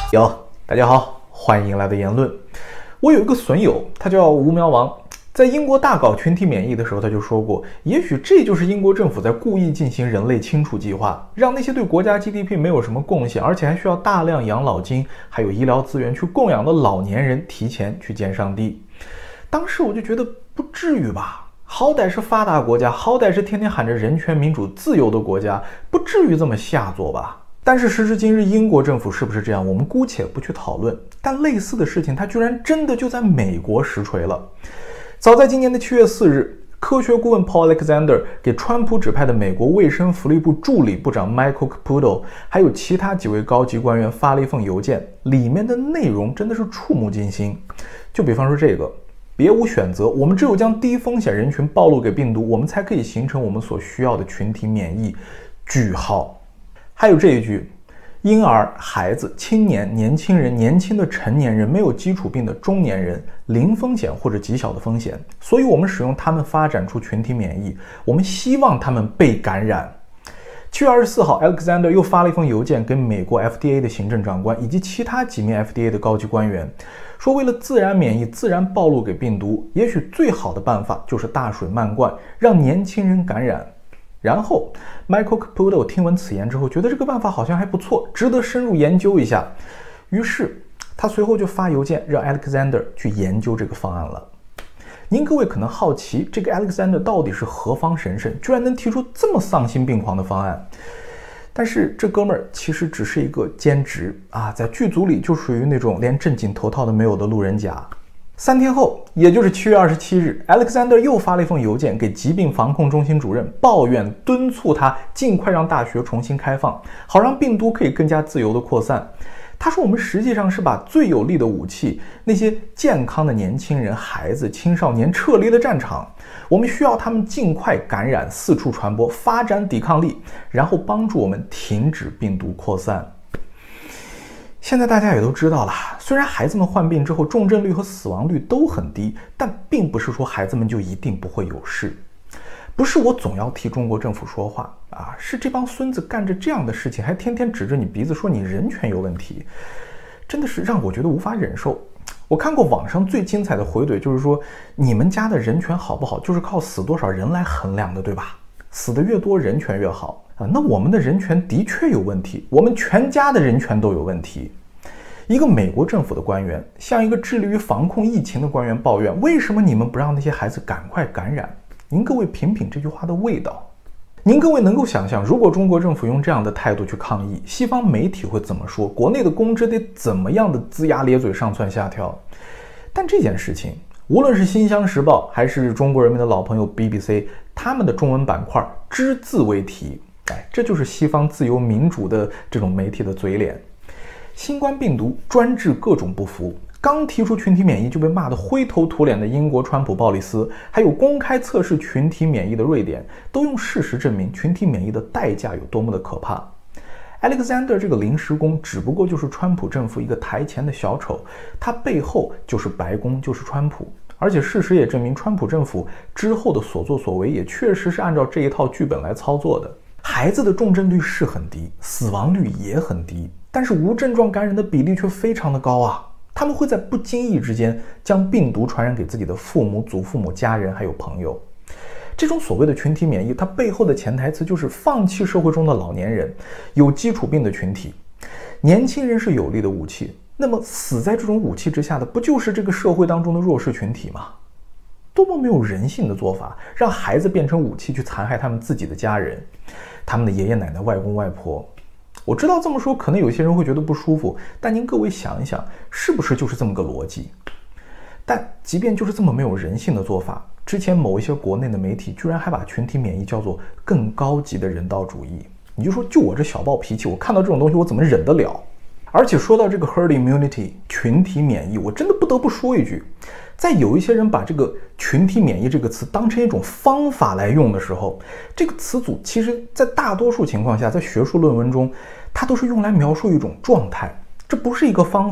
大家好，欢迎来到言论。我有一个损友，他叫吴苗王，在英国大搞群体免疫的时候，他就说过，也许这就是英国政府在故意进行人类清除计划，让那些对国家 GDP 没有什么贡献，而且还需要大量养老金还有医疗资源去供养的老年人提前去见上帝。当时我就觉得不至于吧，好歹是发达国家，好歹是天天喊着人权民主自由的国家，不至于这么下作吧。但是时至今日，英国政府是不是这样，我们姑且不去讨论，但类似的事情它居然真的就在美国实锤了。早在今年的7月4日，科学顾问 Paul Alexander 给川普指派的美国卫生福利部助理部长 Michael Caputo 还有其他几位高级官员发了一封邮件，里面的内容真的是触目惊心。就比方说这个，别无选择，我们只有将低风险人群暴露给病毒，我们才可以形成我们所需要的群体免疫。句号。还有这一句，婴儿、孩子、青年、年轻人、年轻的成年人、没有基础病的中年人，零风险或者极小的风险，所以我们使用他们发展出群体免疫，我们希望他们被感染。7月24号 Alexander 又发了一封邮件给美国 FDA 的行政长官以及其他几名 FDA 的高级官员，说为了自然免疫、自然暴露给病毒，也许最好的办法就是大水漫灌，让年轻人感染。然后 Michael Caputo 听闻此言之后，觉得这个办法好像还不错，值得深入研究一下。于是他随后就发邮件让 Alexander 去研究这个方案了。您各位可能好奇，这个 Alexander 到底是何方神圣，居然能提出这么丧心病狂的方案。但是这哥们儿其实只是一个兼职啊，在剧组里就属于那种连正经头套都没有的路人甲。3天后，也就是7月27日 Alexander 又发了一封邮件给疾病防控中心主任，抱怨敦促他尽快让大学重新开放，好让病毒可以更加自由地扩散。他说，我们实际上是把最有力的武器，那些健康的年轻人、孩子、青少年撤离了战场，我们需要他们尽快感染、四处传播、发展抵抗力，然后帮助我们停止病毒扩散。现在大家也都知道了，虽然孩子们患病之后重症率和死亡率都很低，但并不是说孩子们就一定不会有事。不是我总要替中国政府说话啊，是这帮孙子干着这样的事情，还天天指着你鼻子说你人权有问题，真的是让我觉得无法忍受。我看过网上最精彩的回怼，就是说你们家的人权好不好，就是靠死多少人来衡量的，对吧？死的越多，人权越好啊。那我们的人权的确有问题，我们全家的人权都有问题。一个美国政府的官员向一个致力于防控疫情的官员抱怨，为什么你们不让那些孩子赶快感染？您各位品品这句话的味道。您各位能够想象，如果中国政府用这样的态度去抗议，西方媒体会怎么说？国内的公知得怎么样的龇牙咧嘴、上蹿下跳？但这件事情，无论是新乡时报还是中国人民的老朋友 BBC， 他们的中文板块只字未提。这就是西方自由民主的这种媒体的嘴脸。新冠病毒专治各种不服，刚提出群体免疫就被骂得灰头土脸的英国川普鲍里斯，还有公开测试群体免疫的瑞典，都用事实证明群体免疫的代价有多么的可怕。Alexander 这个临时工只不过就是川普政府一个台前的小丑，他背后就是白宫，就是川普。而且事实也证明，川普政府之后的所作所为也确实是按照这一套剧本来操作的。孩子的重症率是很低，死亡率也很低，但是无症状感染的比例却非常的高啊！他们会在不经意之间将病毒传染给自己的父母、祖父母、家人还有朋友。这种所谓的群体免疫，它背后的潜台词就是放弃社会中的老年人、有基础病的群体。年轻人是有力的武器，那么死在这种武器之下的，不就是这个社会当中的弱势群体吗？多么没有人性的做法，让孩子变成武器去残害他们自己的家人，他们的爷爷奶奶、外公外婆。我知道这么说可能有些人会觉得不舒服，但您各位想一想，是不是就是这么个逻辑？但即便就是这么没有人性的做法，之前某一些国内的媒体居然还把群体免疫叫做更高级的人道主义。你就说，就我这小暴脾气，我看到这种东西我怎么忍得了？而且说到这个 herd immunity 群体免疫，我真的不得不说一句，在有一些人把这个群体免疫这个词当成一种方法来用的时候，这个词组其实在大多数情况下，在学术论文中它都是用来描述一种状态，这不是一个方法，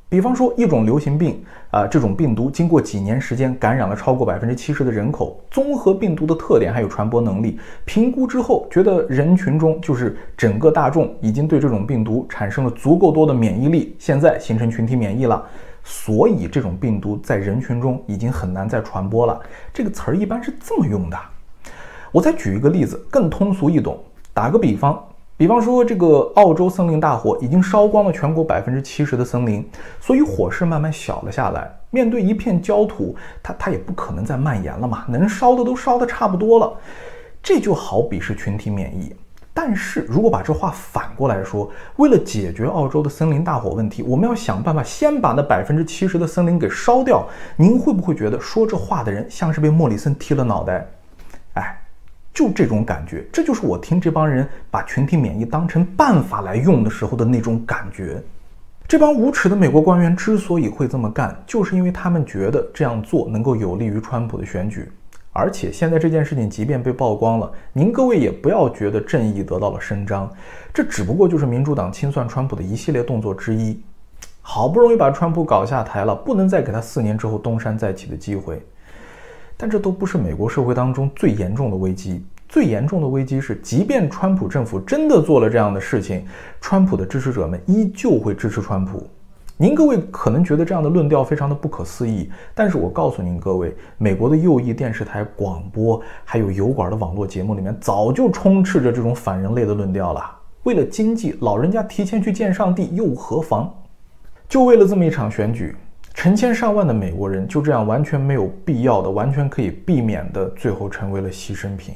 比方说一种流行病这种病毒经过几年时间感染了超过70%的人口，综合病毒的特点还有传播能力，评估之后觉得人群中就是整个大众已经对这种病毒产生了足够多的免疫力，现在形成群体免疫了，所以这种病毒在人群中已经很难再传播了。这个词儿一般是这么用的。我再举一个例子，更通俗易懂。打个比方说这个澳洲森林大火已经烧光了全国70%的森林，所以火势慢慢小了下来。面对一片焦土，它也不可能再蔓延了嘛，能烧的都烧得差不多了。这就好比是群体免疫。但是如果把这话反过来说，为了解决澳洲的森林大火问题，我们要想办法先把那70%的森林给烧掉，您会不会觉得说这话的人像是被莫里森踢了脑袋？就这种感觉，这就是我听这帮人把群体免疫当成办法来用的时候的那种感觉。这帮无耻的美国官员之所以会这么干，就是因为他们觉得这样做能够有利于川普的选举。而且现在这件事情即便被曝光了，您各位也不要觉得正义得到了伸张，这只不过就是民主党清算川普的一系列动作之一。好不容易把川普搞下台了，不能再给他4年之后东山再起的机会。但这都不是美国社会当中最严重的危机。最严重的危机是，即便川普政府真的做了这样的事情，川普的支持者们依旧会支持川普。您各位可能觉得这样的论调非常的不可思议，但是我告诉您各位，美国的右翼电视台、广播还有油管的网络节目里面早就充斥着这种反人类的论调了。为了经济，老人家提前去见上帝又何妨？就为了这么一场选举，成千上万的美国人就这样完全没有必要的、完全可以避免的，最后成为了牺牲品。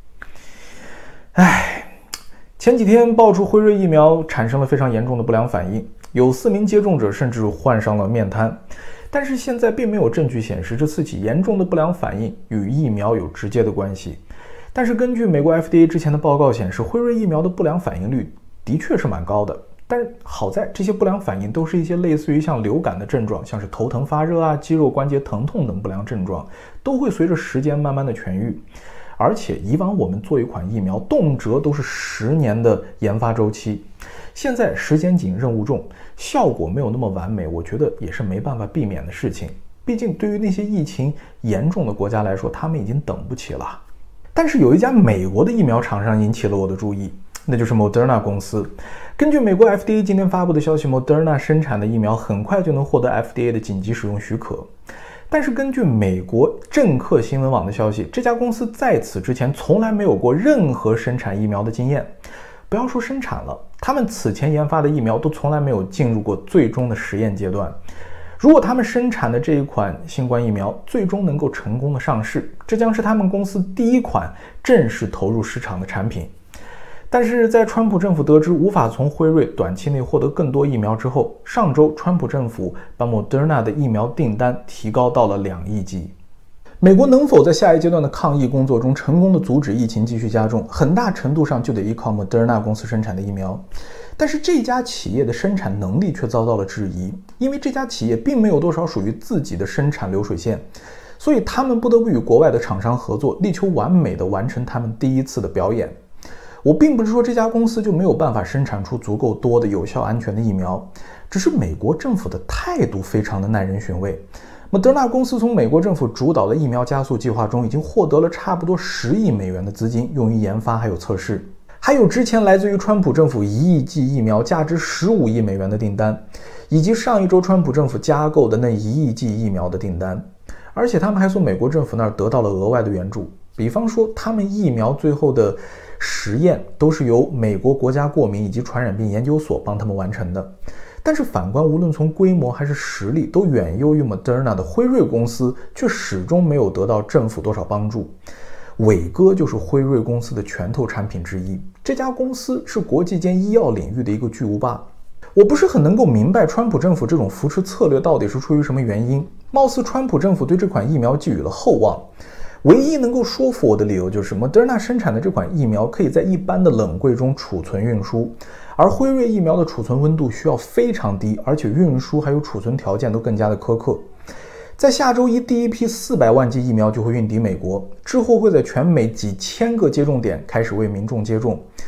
前几天爆出辉瑞疫苗产生了非常严重的不良反应，有4名接种者甚至患上了面瘫。但是现在并没有证据显示这次起严重的不良反应与疫苗有直接的关系。但是根据美国 FDA 之前的报告显示，辉瑞疫苗的不良反应率的确是蛮高的。但是好在这些不良反应都是一些类似于像流感的症状，像是头疼发热肌肉关节疼痛等不良症状，都会随着时间慢慢的痊愈。而且以往我们做一款疫苗动辄都是10年的研发周期，现在时间紧任务重，效果没有那么完美，我觉得也是没办法避免的事情。毕竟对于那些疫情严重的国家来说，他们已经等不起了。但是有一家美国的疫苗厂商引起了我的注意，那就是 Moderna 公司。根据美国 FDA 今天发布的消息， Moderna 生产的疫苗很快就能获得 FDA 的紧急使用许可。但是根据美国政客新闻网的消息，这家公司在此之前从来没有过任何生产疫苗的经验。不要说生产了，他们此前研发的疫苗都从来没有进入过最终的实验阶段。如果他们生产的这一款新冠疫苗最终能够成功的上市，这将是他们公司第一款正式投入市场的产品。但是在川普政府得知无法从辉瑞短期内获得更多疫苗之后，上周川普政府把 Moderna 的疫苗订单提高到了2亿剂。美国能否在下一阶段的抗疫工作中成功的阻止疫情继续加重，很大程度上就得依靠 Moderna 公司生产的疫苗。但是这家企业的生产能力却遭到了质疑，因为这家企业并没有多少属于自己的生产流水线，所以他们不得不与国外的厂商合作，力求完美的完成他们第一次的表演。我并不是说这家公司就没有办法生产出足够多的有效安全的疫苗，只是美国政府的态度非常的耐人寻味。Moderna 公司从美国政府主导的疫苗加速计划中已经获得了差不多10亿美元的资金，用于研发还有测试。还有之前来自于川普政府1亿剂疫苗价值15亿美元的订单，以及上一周川普政府加购的那1亿剂疫苗的订单。而且他们还从美国政府那儿得到了额外的援助，比方说他们疫苗最后的实验都是由美国国家过敏以及传染病研究所帮他们完成的。但是反观无论从规模还是实力都远优于 Moderna 的辉瑞公司，却始终没有得到政府多少帮助。伟哥就是辉瑞公司的拳头产品之一，这家公司是国际间医药领域的一个巨无霸。我不是很能够明白川普政府这种扶持策略到底是出于什么原因，貌似川普政府对这款疫苗寄予了厚望。唯一能够说服我的理由就是 Moderna 生产的这款疫苗可以在一般的冷柜中储存运输，而辉瑞疫苗的储存温度需要非常低，而且运输还有储存条件都更加的苛刻。在下周一第一批400万剂疫苗就会运抵美国，之后会在全美几千个接种点开始为民众接种。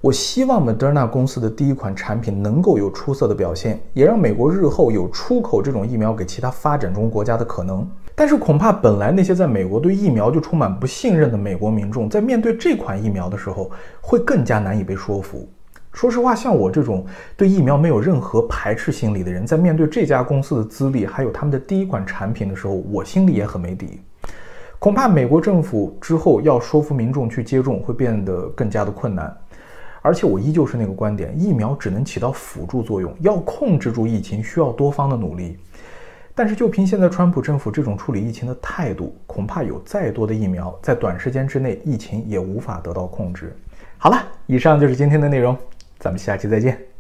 我希望 Moderna 公司的第一款产品能够有出色的表现，也让美国日后有出口这种疫苗给其他发展中国家的可能。但是恐怕本来那些在美国对疫苗就充满不信任的美国民众，在面对这款疫苗的时候，会更加难以被说服。说实话，像我这种对疫苗没有任何排斥心理的人，在面对这家公司的资历，还有他们的第一款产品的时候，我心里也很没底。恐怕美国政府之后要说服民众去接种，会变得更加的困难。而且我依旧是那个观点，疫苗只能起到辅助作用，要控制住疫情需要多方的努力。但是就凭现在川普政府这种处理疫情的态度，恐怕有再多的疫苗，在短时间之内疫情也无法得到控制。好了，以上就是今天的内容，咱们下期再见。